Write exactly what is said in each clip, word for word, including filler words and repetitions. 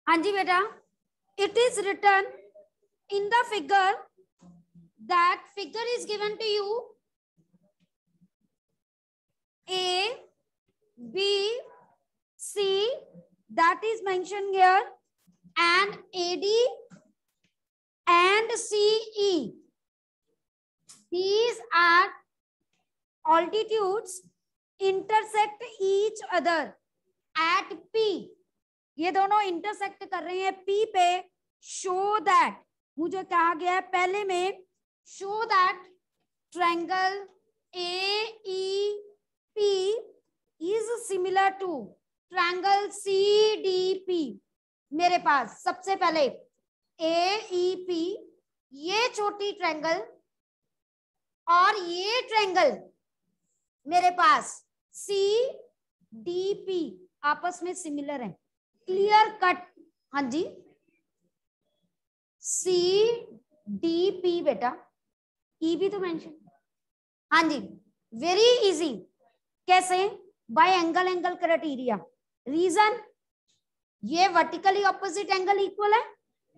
हाँ जी बेटा, it is written in the figure, that figure is given to you, A B C, that is mentioned here, and A D and C E. These are altitudes intersect each other at P. ये दोनों intersect कर रहे हैं P पे. Show that, मुझे कहा गया है पहले में, show that triangle A E P is similar to triangle C D P. मेरे पास सबसे पहले ए ई पी, ये छोटी ट्रायंगल और ये ट्रायंगल मेरे पास सी डी पी आपस में सिमिलर है. Clear cut. हाँ जी, सी डी पी बेटा, ई भी तो मेंशन. हाँ जी, वेरी इजी. कैसे? By angle angle criteria. Reason, ये वर्टिकली ऑपोजिट एंगल इक्वल है,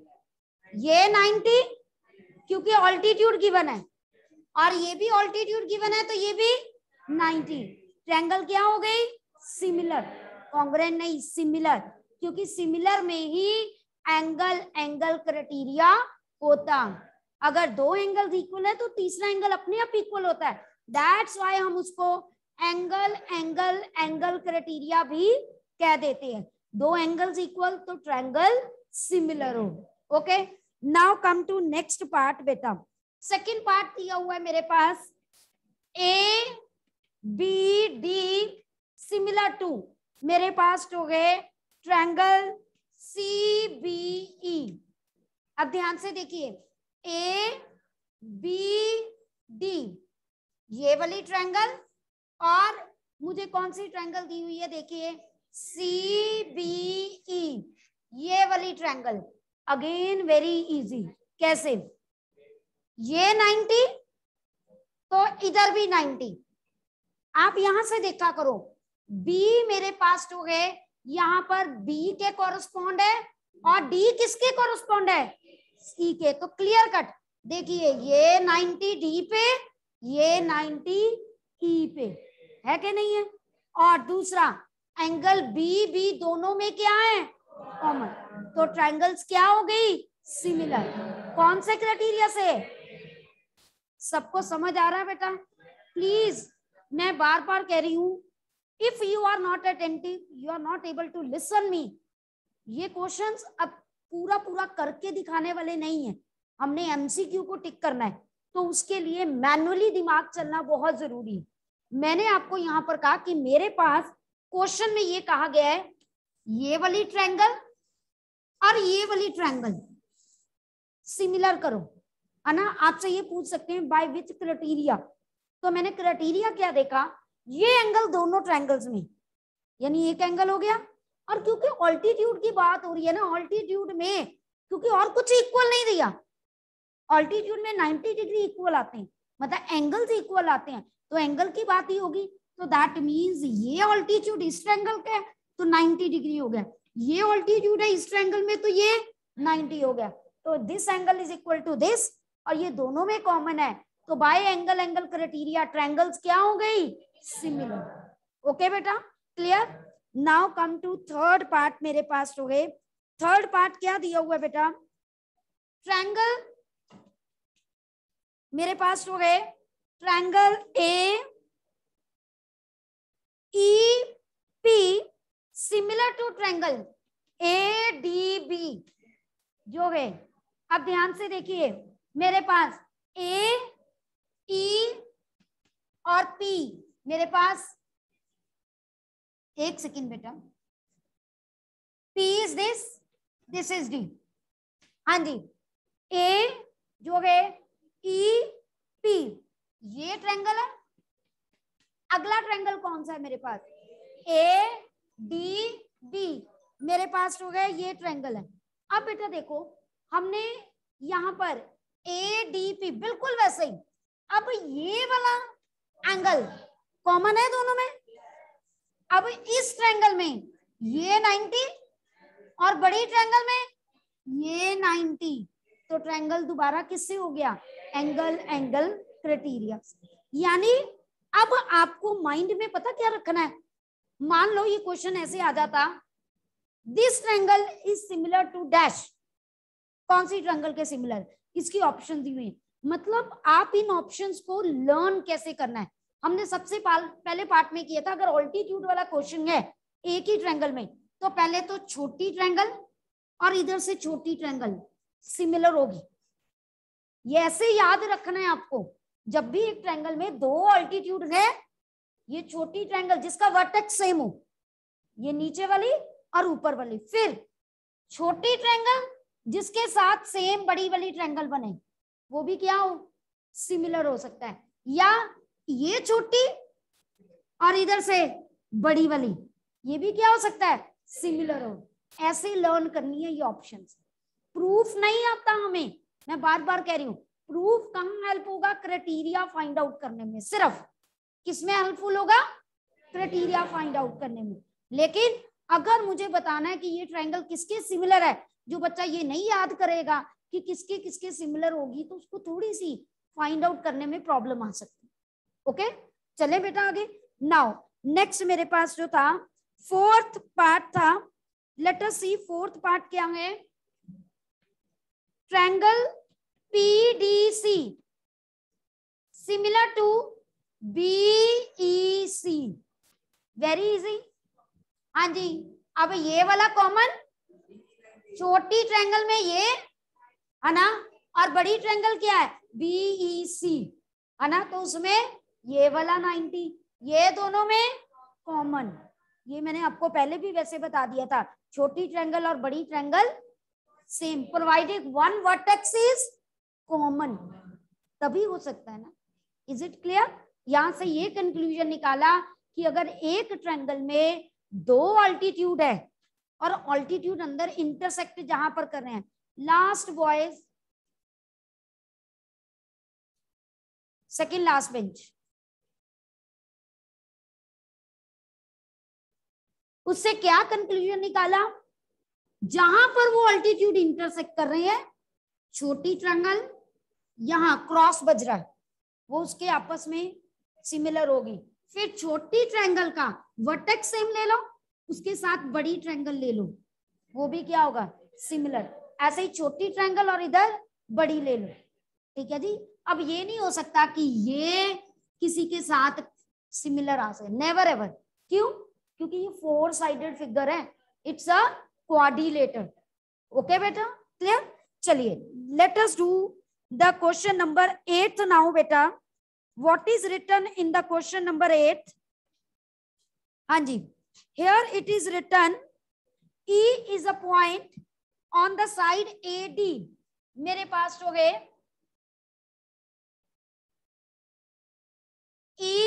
ये नाइंटी क्योंकि ऑल्टीट्यूड गिवन है, और ये भी ऑल्टीट्यूड गिवन है तो ये भी नाइंटी. ट्रायंगल क्या हो गई? सिमिलर. कॉन्ग्रुएंट नहीं, सिमिलर, क्योंकि सिमिलर में ही एंगल एंगल क्राइटेरिया होता. अगर दो एंगल इक्वल है तो तीसरा एंगल अपने आप इक्वल होता है. दैट्स व्हाई हम उसको एंगल एंगल एंगल क्राइटेरिया भी कह देते हैं. दो एंगल्स इक्वल तो ट्रायंगल सिमिलर हो. Okay, now come to next part बेटा. सेकंड पार्ट दिया हुआ है मेरे पास, A B D similar to, मेरे पास हो गए ट्रायंगल सी बी ई. अब ध्यान से देखिए, ए बी डी ये वाली ट्रायंगल, और मुझे कौन सी ट्रायंगल दी हुई है? देखिए सी बी ई, ये वाली ट्रायंगल. Again very easy. कैसे? ये नाइंटी तो इधर भी नाइंटी. आप यहां से देखा करो, बी मेरे पास हो गए, यहां पर बी के कॉरस्पॉन्ड है और डी किसके कॉरस्पॉन्ड है? सी के. तो क्लियर कट. देखिए ये नाइंटी डी पे, ये नाइंटी ई पे है कि नहीं है? और दूसरा एंगल बी बी दोनों में क्या है? कॉमन. तो ट्रायंगल्स क्या हो गई? सिमिलर. कौन से क्राइटेरिया से? सबको समझ आ रहा है बेटा? प्लीज, मैं बार बार कह रही हूं, if you are not attentive, you are not able to listen me. ये क्वेश्चंस अब पूरा पूरा करके दिखाने वाले नहीं है, हमने एमसीक्यू को टिक करना है, तो उसके लिए मैनुअली दिमाग चलना बहुत जरूरी है. मैंने आपको यहाँ पर कहा कि मेरे पास क्वेश्चन में ये कहा गया है, ये वाली ट्रायंगल और ये वाली ट्रायंगल सिमिलर करो, है ना. आपसे ये पूछ सकते हैं बाय विच क्राइटेरिया. तो मैंने क्राइटेरिया क्या देखा? ये एंगल दोनों ट्रायंगल्स में, यानी एक एंगल हो गया. और क्योंकि ऑल्टीट्यूड की बात हो रही है ना, ऑल्टीट्यूड में क्योंकि और कुछ इक्वल नहीं दिया, ऑल्टीट्यूड में नाइंटी डिग्री इक्वल आते हैं, मतलब एंगल्स इक्वल आते हैं, तो एंगल की बात ही होगी. तो दैट मींस ये ऑल्टीट्यूड इस ट्रायंगल का है तो नाइंटी डिग्री हो गया, ये ऑल्टीट्यूड है इस ट्रायंगल में तो ये नाइंटी हो गया. तो this angle is equal to this, और ये दोनों में कॉमन है, तो by angle angle criteria triangles क्या हो गई? सिमिलर. ओके बेटा, clear. Now come to third part. मेरे पास हो गए थर्ड पार्ट. क्या दिया हुआ है बेटा? ट्रायंगल मेरे पास हो गए triangle A E P similar to triangle A D B जो है. अब ध्यान से देखिए, मेरे पास ए ई और पी, मेरे पास एक सेकेंड बेटा, P is this, this is D. हाँ जी, A जो है E P ये ट्रायंगल है. अगला ट्रायंगल कौन सा है मेरे पास? A D B, मेरे पास हो गया ये ट्रायंगल है. अब बेटा देखो, हमने यहाँ पर A D P बिल्कुल वैसे ही. अब ये वाला एंगल कॉमन है दोनों में. अब इस ट्रायंगल में ये नाइंटी और बड़ी ट्रायंगल में ये नाइंटी, तो ट्रायंगल दोबारा किससे हो गया, एंगल एंगल क्राइटेरिया। यानी अब आपको माइंड में पता क्या रखना है, मान लो ये क्वेश्चन ऐसे आ जाता, this triangle is similar to dash, कौन सी ट्रायंगल के सिमिलर, इसकी ऑप्शन दी हुई। मतलब आप इन ऑप्शंस को लर्न कैसे करना है, हमने सबसे पहले पार्ट में किया था। अगर ऑल्टीट्यूड वाला क्वेश्चन है एक ही ट्रायंगल में, तो पहले तो छोटी ट्रायंगल और इधर से छोटी ट्रायंगल सिमिलर होगी, ये ऐसे याद रखना है आपको। जब भी एक ट्रायंगल में दो ऑल्टीट्यूड है, ये छोटी ट्रायंगल जिसका वर्टेक्स सेम हो, ये नीचे वाली और ऊपर वाली, फिर छोटी ट्रायंगल जिसके साथ सेम बड़ी वाली ट्रायंगल बने, वो भी क्या हो, सिमिलर हो सकता है। या ये छोटी और इधर से बड़ी वाली, ये भी क्या हो सकता है, सिमिलर हो। ऐसे लर्न करनी है ये ऑप्शंस। प्रूफ नहीं आता हमें, मैं बार बार कह रही हूं, प्रूफ कहाँ हेल्प होगा, क्राइटेरिया फाइंड आउट करने में। सिर्फ किसमें हेल्पफुल होगा, क्राइटेरिया फाइंड आउट करने में। लेकिन अगर मुझे बताना है कि ये ट्रायंगल किसके सिमिलर है, जो बच्चा ये नहीं याद करेगा कि किसके किसके सिमिलर होगी, तो उसको थोड़ी सी फाइंड आउट करने में प्रॉब्लम आ सकती है। ओके, चले बेटा आगे। नाउ नेक्स्ट मेरे पास जो था फोर्थ पार्ट था, let us see fourth part क्या है। Triangle PDC similar to BEC, very easy. हाँ जी, अब ये वाला कॉमन, छोटी ट्रायंगल में ये है ना, और बड़ी ट्रायंगल क्या है, बीईसी है ना, तो उसमें ये वाला नाइंटी, ये दोनों में कॉमन। ये मैंने आपको पहले भी वैसे बता दिया था, छोटी ट्रायंगल और बड़ी triangle same, provided one vertex is common, तभी हो सकता है ना। Is it clear? यहां से ये कंक्लूजन निकाला कि अगर एक ट्रायंगल में दो ऑल्टीट्यूड है और ऑल्टीट्यूड अंदर इंटरसेक्ट जहां पर कर रहे हैं, last boys, second last bench, उससे क्या कंक्लूजन निकाला, जहां पर वो ऑल्टीट्यूड इंटरसेक्ट कर रहे हैं, छोटी ट्रायंगल यहां क्रॉस बज रहा है, वो उसके आपस में सिमिलर होगी। फिर छोटी ट्रायंगल का वर्टेक्स सेम ले लो, उसके साथ बड़ी ट्रायंगल ले लो, वो भी क्या होगा, सिमिलर। ऐसे ही छोटी ट्रायंगल और इधर बड़ी ले लो, ठीक है जी। अब ये नहीं हो सकता कि ये किसी के साथ सिमिलर आ सके, नेवर एवर। क्यों? क्योंकि ये फोर साइडेड फिगर है, इट्स अ क्वाड्रिलेटर। ओके बेटा, क्लियर? चलिए let us do the question number eight now बेटा। What is written in the question number eight? हाँ जी, here it is written E is a point on the side A D। मेरे पास जो है E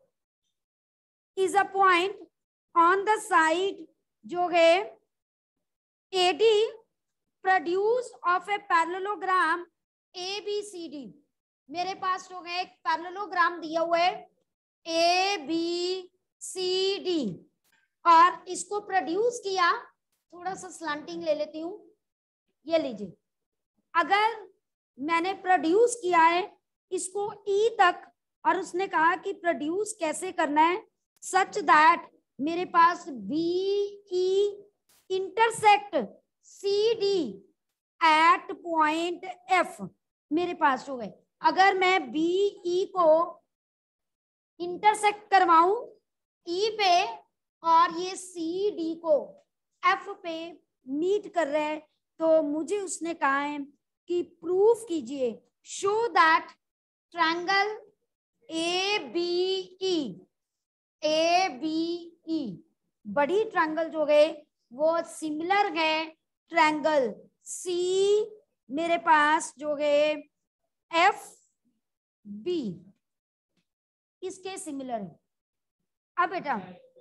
is a point on the side जो है A D produce of a parallelogram A B C D। मेरे पास जो है एक पैरेललोग्राम दिया हुआ है A B C D, और इसको प्रोड्यूस किया, थोड़ा सा स्लांटिंग ले लेती हूं, ये लीजिए। अगर मैंने प्रोड्यूस किया है इसको ई तक, और उसने कहा कि प्रोड्यूस कैसे करना है, सच दैट मेरे पास B E intersect C D at point F. मेरे पास जो है, अगर मैं बी ई को इंटरसेक्ट करवाऊं ई पे, और ये सी डी को एफ पे मीट कर रहे हैं, तो मुझे उसने कहा है कि प्रूफ कीजिए, show that triangle A B E A B E बड़ी ट्रायंगल जो है वो सिमिलर है ट्रायंगल सी मेरे पास जो है एफ बी, इसके सिमिलर है। अब बेटा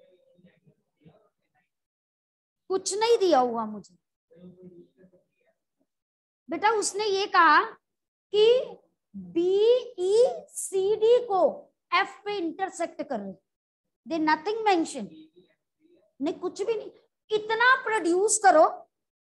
कुछ नहीं दिया हुआ मुझे, बेटा उसने ये कहा कि बी ई सी डी को एफ पे इंटरसेक्ट कर रहे, दे नथिंग मेंशन, नहीं कुछ भी नहीं, इतना प्रोड्यूस करो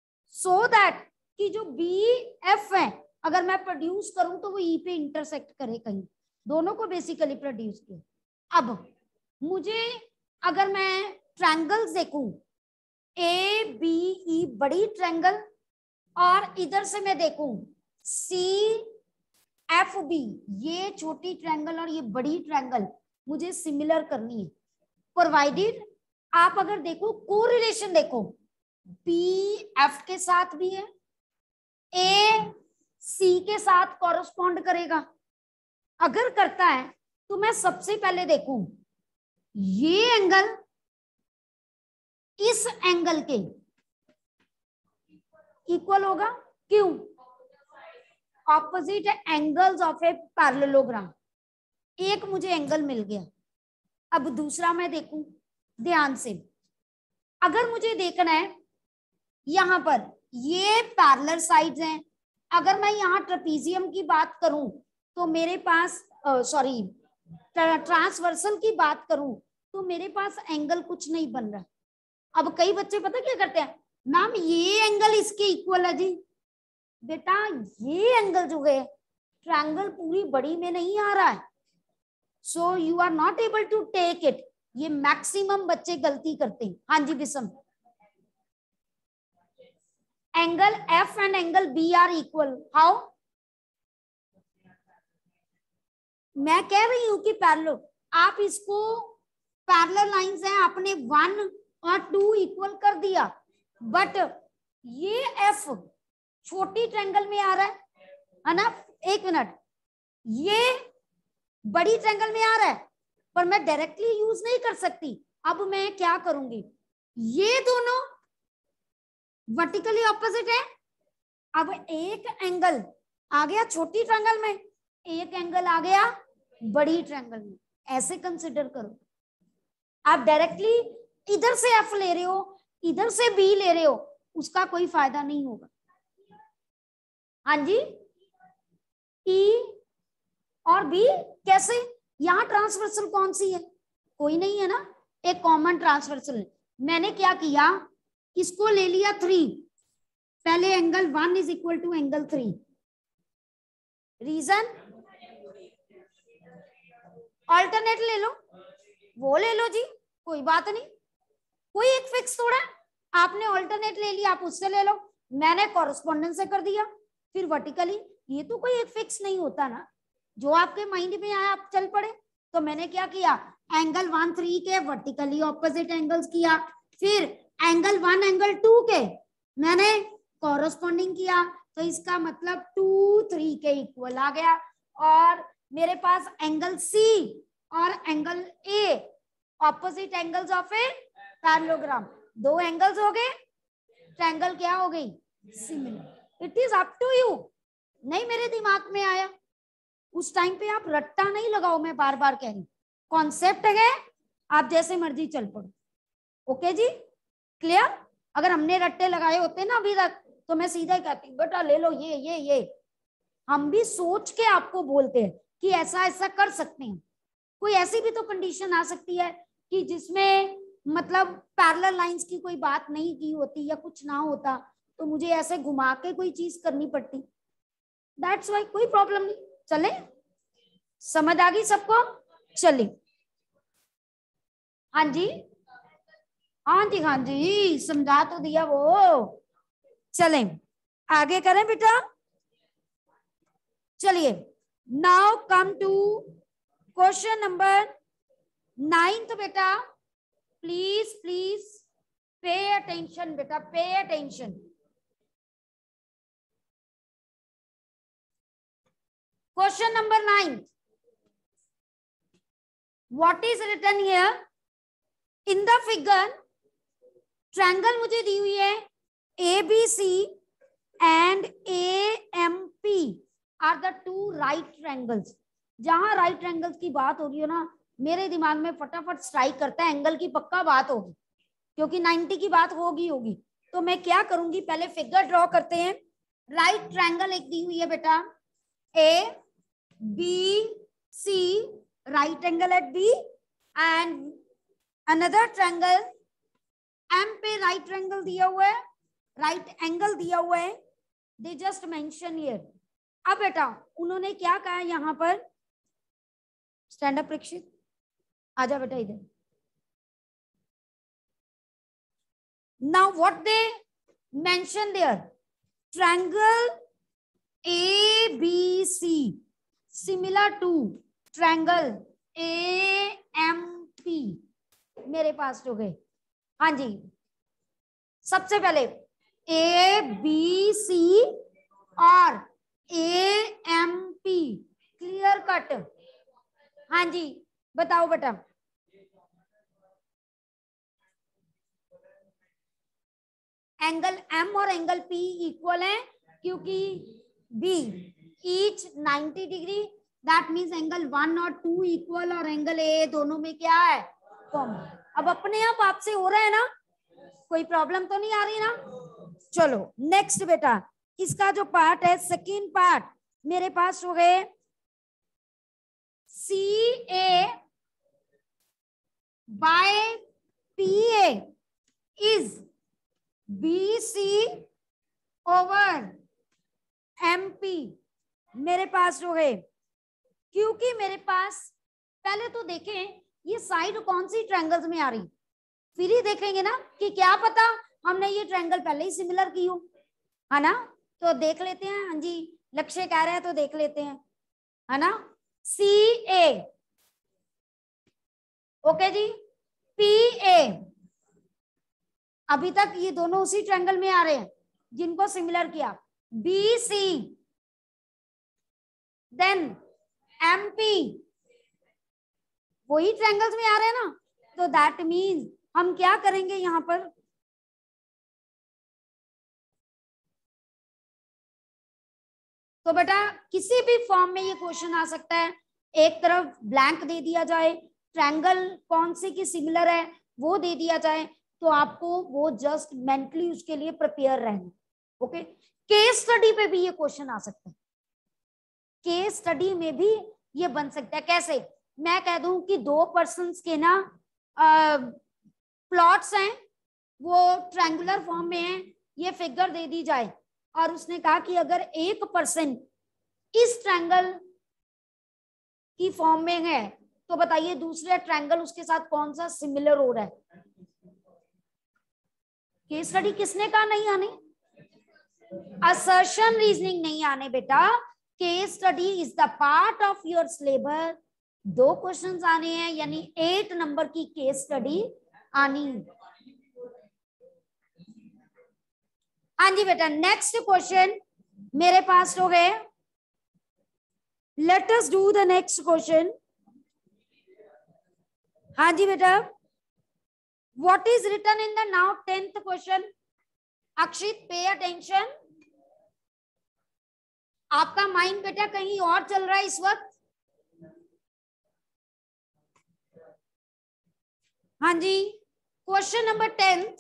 सो दैट कि जो बी एफ है अगर मैं प्रोड्यूस करूं तो वो ई पे इंटरसेक्ट करे कहीं, दोनों को बेसिकली प्रोड्यूस किया। अब मुझे अगर मैं ट्रायंगल्स देखूं ए बी ई बड़ी ट्रायंगल, और इधर से मैं देखूं सी एफ बी ये छोटी ट्रायंगल और ये बड़ी ट्रायंगल मुझे सिमिलर करनी है, प्रोवाइडेड आप अगर देखो कोरिलेशन देखो बी एफ के साथ भी है, ए सी के साथ कॉरस्पॉन्ड करेगा। अगर करता है तो मैं सबसे पहले देखूं ये एंगल इस एंगल के इक्वल होगा, क्यों? Opposite angles of a parallelogram, एक मुझे एंगल मिल गया। अब दूसरा मैं देखूं ध्यान से, अगर मुझे देखना है यहां पर ये पैरेलल साइड्स हैं, अगर मैं यहाँ ट्रेपीजियम की बात करूं तो मेरे पास सॉरी ट्रांसवर्सल की बात करूं तो मेरे पास एंगल कुछ नहीं बन रहा। अब कई बच्चे पता क्या करते हैं, मैम ये एंगल इसके इक्वल है जी। बेटा ये एंगल जो है ट्रायंगल पूरी बड़ी में नहीं आ रहा है, so you are not able to take it. ये मैक्सिमम बच्चे गलती करते हैं। हाँ जी विषम, angle F and angle B are equal, how? मैं कह रही हूं कि पैरेलल, आप इसको पैरेलल लाइंस हैं आपने वन और टू इक्वल कर दिया, बट ये एफ छोटी ट्रायंगल में आ रहा है है ना, एक मिनट, ये बड़ी ट्रायंगल में आ रहा है पर मैं डायरेक्टली यूज नहीं कर सकती। अब मैं क्या करूंगी, ये दोनों वर्टिकली ऑपोजिट है, अब एक एंगल आ गया छोटी ट्रायंगल में, एक एंगल आ गया बड़ी ट्रायंगल में, ऐसे कंसिडर करो। आप डायरेक्टली इधर से एफ ले रहे हो इधर से बी ले रहे हो, उसका कोई फायदा नहीं होगा। हाँ जी, ई और बी कैसे? यहां ट्रांसवर्सल कौन सी है? कोई नहीं है ना, एक कॉमन ट्रांसवर्सल है। मैंने क्या किया, इसको ले लिया थ्री, पहले angle one is equal to angle three. Reason alternate ले लो, वो ले लो जी, कोई बात नहीं, कोई एक फिक्स थोड़ा है। आपने ऑल्टरनेट ले लिया, आप उससे ले लो, मैंने कॉरेस्पॉन्डेंस से कर दिया, फिर वर्टिकली। ये तो कोई एक फिक्स नहीं होता ना, जो आपके माइंड में आया आप चल पड़े। तो मैंने क्या किया, एंगल वन थ्री के वर्टिकली ऑपोजिट एंगल्स किया, फिर एंगल वन एंगल टू के मैंने कॉरेस्पॉन्डिंग किया, तो इसका मतलब टू थ्री के इक्वल आ गया। और मेरे पास एंगल सी और angle A opposite angles of a parallelogram, दो एंगल्स हो गए, ट्रायंगल क्या हो गई, similar. It is up to you, नहीं मेरे दिमाग में आया उस टाइम पे आप रट्टा नहीं लगाओ, मैं बार बार कह रही, कॉन्सेप्ट है, आप जैसे मर्जी चल पड़ो। ओके जी, क्लियर? अगर हमने रट्टे लगाए होते ना अभी तक तो मैं सीधा ही कहती बेटा ले लो ये ये ये। हम भी सोच के आपको बोलते हैं कि ऐसा ऐसा कर सकते हैं। कोई ऐसी भी तो कंडीशन आ सकती है कि जिसमें मतलब पैरेलल लाइंस की कोई बात नहीं की होती या कुछ ना होता, तो मुझे ऐसे घुमा के कोई चीज करनी पड़ती। दैट्स वाई, कोई प्रॉब्लम नहीं, चले, समझ आ गई सबको? चलिए, हाँ जी हाँ जी हाँ जी, समझा तो दिया वो। चले आगे करें बेटा, चलिए now come to question number ninth. बेटा प्लीज प्लीज पे अटेंशन, बेटा pay attention. Question number ninth, what is written here in the figure? Triangle मुझे दी हुई है A B C and A M P are the two right triangles. जहां right triangles की बात हो रही हो ना, मेरे दिमाग में फटाफट स्ट्राइक करता है एंगल की पक्का बात होगी, क्योंकि नाइन्टी की बात होगी होगी तो मैं क्या करूंगी, पहले फिगर ड्रॉ करते हैं। राइट ट्रायंगल एक दी हुई है बेटा, A B C, right angle at B, and another triangle M P right triangle दिया हुआ है, राइट एंगल दिया हुआ है, दे जस्ट मेंशन हियर। अब बेटा उन्होंने क्या कहा यहाँ पर, स्टैंड अप परीक्षित, आजा बेटा इधर। Now what they mention there, triangle A B C similar to triangle A M P मेरे पास हो गए। हाँ जी, सबसे पहले ए बी सी और A M P, clear cut. हाँ जी बताओ बेटा, एंगल एम और एंगल पी इक्वल है क्योंकि be each ninety degree, that means angle one और टू इक्वल और एंगल ए दोनों में क्या है, कॉमन। अब अपने आप आपसे हो रहा है ना, कोई प्रॉब्लम तो नहीं आ रही ना। चलो नेक्स्ट बेटा, इसका जो पार्ट है सेकेंड पार्ट मेरे पास हो गए, C A by P A is B C over M P मेरे पास हो गए। क्योंकि मेरे पास पहले तो देखें ये साइड कौन सी ट्रायंगल्स में आ रही, फिर ही देखेंगे ना कि क्या पता हमने ये ट्रायंगल पहले ही सिमिलर की हो, है ना। तो देख लेते हैं। हाँ जी लक्ष्य कह रहे हैं तो देख लेते हैं, है ना। सी ए, ओके जी, पी ए, अभी तक ये दोनों उसी ट्रायंगल में आ रहे हैं जिनको सिमिलर किया। B C, then M P, वही ट्रायंगल्स में आ रहे हैं ना, तो दैट मीन्स हम क्या करेंगे यहां पर, तो बेटा किसी भी फॉर्म में ये क्वेश्चन आ सकता है। एक तरफ ब्लैंक दे दिया जाए, ट्रायंगल कौन से की सिमिलर है वो दे दिया जाए, तो आपको वो जस्ट मेंटली उसके लिए प्रिपेयर रहना। ओके, केस स्टडी पे भी ये क्वेश्चन आ सकता है, केस स्टडी में भी ये बन सकता है। कैसे, मैं कह दूं कि दो पर्सन्स के ना प्लॉट्स हैं, वो ट्रायंगुलर फॉर्म में है, ये फिगर दे दी जाए और उसने कहा कि अगर एक परसेंट इस ट्रायंगल की फॉर्म में है तो बताइए दूसरे ट्रायंगल उसके साथ कौन सा सिमिलर हो रहा है। केस स्टडी किसने कहा नहीं आने, असर्शन रीजनिंग नहीं आने बेटा। Case study is the part of your syllabus. दो क्वेश्चंस आने हैं, यानी एट नंबर की केस स्टडी आनी। हाँ जी बेटा, नेक्स्ट क्वेश्चन मेरे पास हो गए। Let us do the next question. हाँ जी बेटा, what is written in the now tenth question. Akshit pay attention, आपका माइंड बेटा कहीं और चल रहा है इस वक्त। हाँ जी, question number tenth,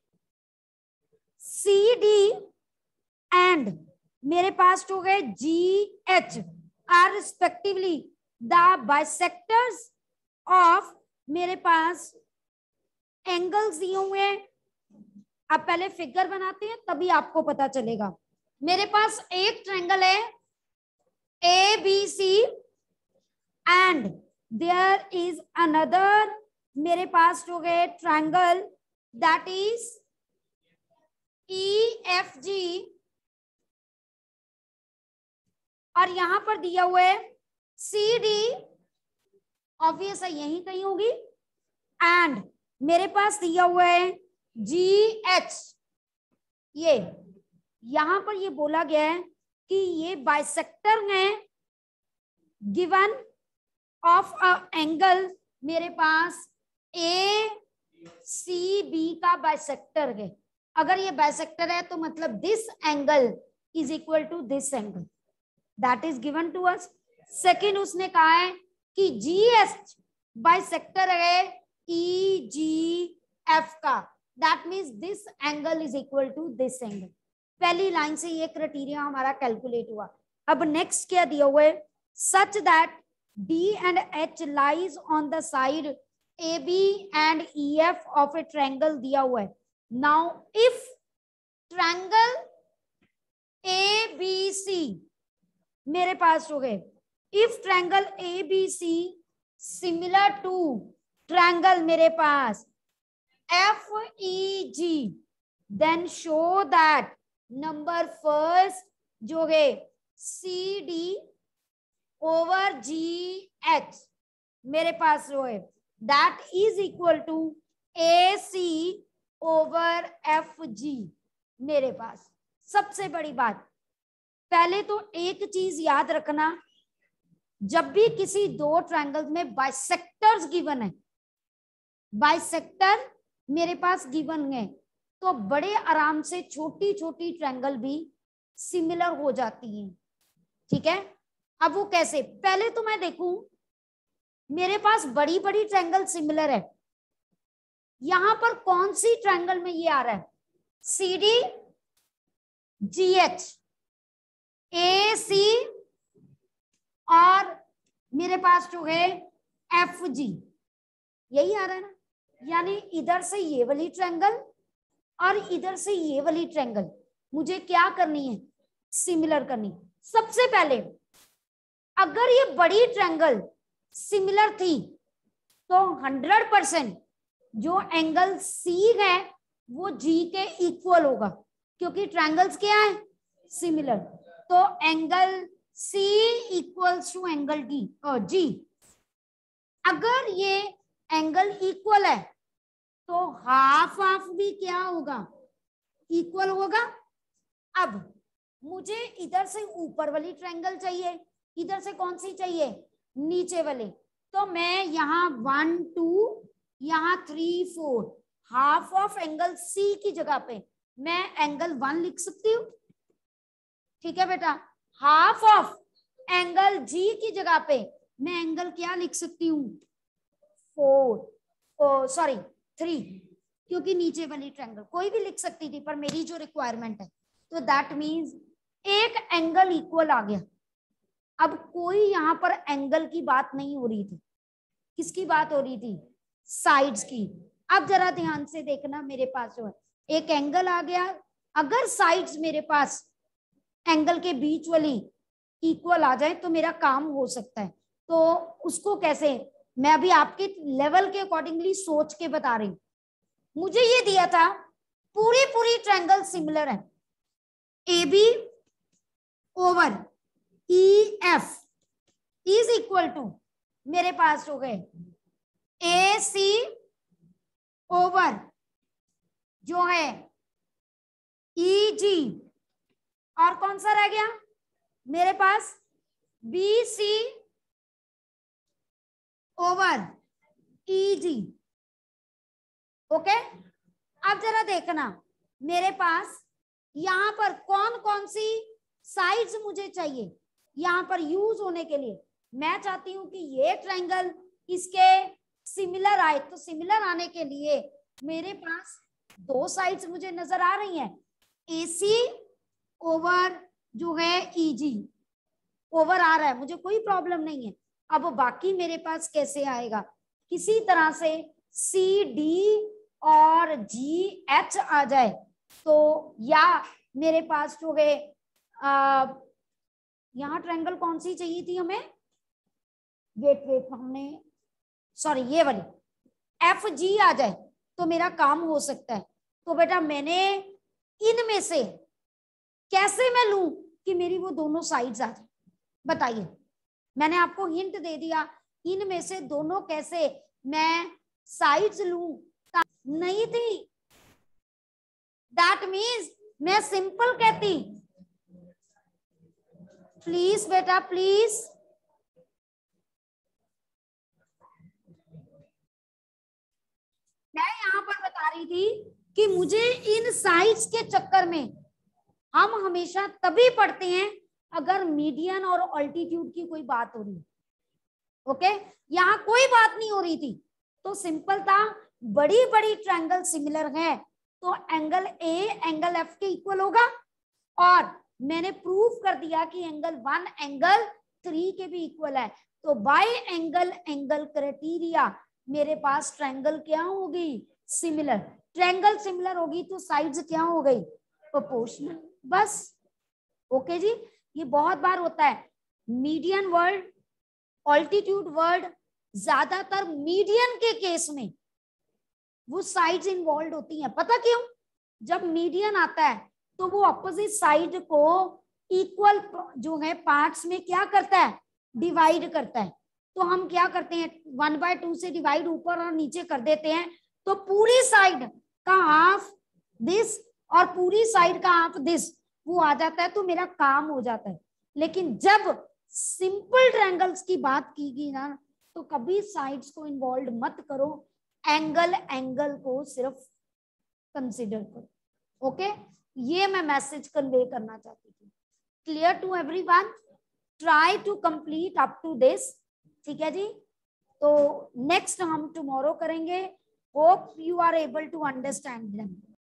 C D and मेरे पास हो गए G H are respectively the bisectors of मेरे पास एंगल्स दिए हुए हैं। अब पहले फिगर बनाते हैं तभी आपको पता चलेगा। मेरे पास एक ट्रायंगल है A B C and there is another मेरे पास हो गए triangle that is E F G, और यहां पर दिया हुआ है सी डी, ऑब्वियस है यही कहीं होगी, एंड मेरे पास दिया हुआ है जी एच। ये यहां पर ये बोला गया है कि ये बाइसेक्टर हैं गिवन ऑफ अ एंगल मेरे पास ए सी बी का बाइसेक्टर है। अगर ये बाइसेक्टर है तो मतलब this angle is equal to this angle, that is given to us. Second उसने कहा है कि जी एच बाइसेक्टर है ई जी एफ का, that means this angle is equal to this angle. पहली लाइन से ये क्राइटेरिया हमारा कैलकुलेट हुआ। अब नेक्स्ट क्या दिया हुआ है, such that D and H lies on the side A B and E F of a triangle दिया हुआ है। Now if triangle A B C मेरे पास हो गए। If triangle A B C similar to triangle मेरे पास F E G, then show that number first जो है C D over G H मेरे पास जो है that is equal to A C over F G मेरे पास। सबसे बड़ी बात, पहले तो एक चीज याद रखना, जब भी किसी दो ट्रायंगल्स में बाइसेक्टर्स गिवन है, बाइसेक्टर मेरे पास गिवन है, तो बड़े आराम से छोटी छोटी ट्रायंगल भी सिमिलर हो जाती हैं। ठीक है, अब वो कैसे, पहले तो मैं देखूं मेरे पास बड़ी बड़ी ट्रायंगल सिमिलर है, यहां पर कौन सी ट्रायंगल में ये आ रहा है, सी डी जी एच, ए सी और मेरे पास जो है एफ जी, यही आ रहा है ना। यानी इधर से ये वाली ट्रायंगल और इधर से ये वाली ट्रायंगल मुझे क्या करनी है, सिमिलर करनी। सबसे पहले अगर ये बड़ी ट्रायंगल सिमिलर थी तो हंड्रेड परसेंट जो एंगल सी है वो जी के इक्वल होगा, क्योंकि ट्रायंगल्स क्या है, सिमिलर। तो angle C equals to angle D और जी। अगर ये एंगल इक्वल है तो हाफ हाफ भी क्या होगा, इक्वल होगा। अब मुझे इधर से ऊपर वाली ट्रायंगल चाहिए, इधर से कौन सी चाहिए, नीचे वाले। तो मैं यहाँ वन टू, यहाँ three four, half of angle C की जगह पे मैं एंगल वन लिख सकती हूँ। ठीक है बेटा, हाफ ऑफ एंगल जी की जगह पे मैं एंगल क्या लिख सकती हूँ, फोर, सॉरी थ्री, क्योंकि नीचे वाली ट्रायंगल कोई भी लिख सकती थी, पर मेरी जो रिक्वायरमेंट है, तो दैट मीन्स एक एंगल इक्वल आ गया। अब कोई यहाँ पर एंगल की बात नहीं हो रही थी, किसकी बात हो रही थी, साइड्स की। अब जरा ध्यान से देखना, मेरे पास जो है एक एंगल आ गया, अगर साइड्स मेरे पास एंगल के बीच वाली इक्वल आ जाए तो मेरा काम हो सकता है। तो उसको कैसे, मैं अभी आपके लेवल के अकॉर्डिंगली सोच के बता रही हूं। मुझे ये दिया था पूरी पूरी ट्रायंगल सिमिलर है, A B over E F is equal to मेरे पास हो गए ए सी ओवर जो है ई जी, और कौन सा रह गया मेरे पास, B C over E G. Okay, अब जरा देखना मेरे पास यहां पर कौन कौन सी साइड्स मुझे चाहिए यहां पर यूज होने के लिए। मैं चाहती हूं कि ये ट्रायंगल इसके सिमिलर आए, तो सिमिलर आने के लिए मेरे पास दो साइड्स मुझे नजर आ रही हैं, एसी ओवर जो है ईजी ओवर आ रहा है, मुझे कोई प्रॉब्लम नहीं है। अब बाकी मेरे पास कैसे आएगा, किसी तरह से सी डी और जी एच आ जाए, तो या मेरे पास जो है यहाँ ट्रायंगल कौन सी चाहिए थी हमें, वेट वेट हमने सॉरी ये वाली एफ जी आ जाए तो मेरा काम हो सकता है। तो बेटा मैंने इनमें से कैसे मैं लूं कि मेरी वो दोनों साइड्स आ जाए, बताइए। मैंने आपको हिंट दे दिया, इनमें से दोनों कैसे मैं साइड्स लूं, नहीं थी। दैट मीन्स मैं सिंपल कहती, प्लीज बेटा प्लीज, मैं यहां पर बता रही थी कि मुझे इन साइड्स के चक्कर में हम हमेशा तभी पढ़ते हैं अगर मीडियन और ऑल्टीट्यूड की कोई बात हो रही है। ओके, यहाँ कोई बात नहीं हो रही थी, तो सिंपल था, बड़ी बड़ी ट्रायंगल सिमिलर है तो एंगल ए एंगल एफ के इक्वल होगा, और मैंने प्रूफ कर दिया कि एंगल वन एंगल थ्री के भी इक्वल है। तो बाय एंगल एंगल क्राइटेरिया मेरे पास ट्रायंगल क्या होगी, सिमिलर। ट्रायंगल सिमिलर होगी तो साइड्स क्या हो गई, प्रोपोर्शनल, बस। ओके जी, ये बहुत बार होता है। मीडियन वर्ड, ऑल्टीट्यूड वर्ड, ज्यादातर मीडियन के केस में वो साइड्स इन्वॉल्व होती हैं। पता क्यों? जब मीडियन आता है तो वो अपोजिट साइड को इक्वल जो है पार्ट्स में क्या करता है, डिवाइड करता है। तो हम क्या करते हैं, वन बाय टू से डिवाइड ऊपर और नीचे कर देते हैं, तो पूरी साइड का हाफ दिस और पूरी साइड का हाफ दिस वो आ जाता है, तो मेरा काम हो जाता है। लेकिन जब सिंपल ट्रायंगल्स की बात की गई ना, तो कभी साइड्स को इन्वॉल्व मत करो, एंगल एंगल को सिर्फ कंसीडर करो। ओके, ये मैं मैसेज कन्वे करना चाहती थी। Clear to everyone? Try to complete up to this. ठीक है जी, तो नेक्स्ट हम टुमारो करेंगे। Hope you are able to understand them.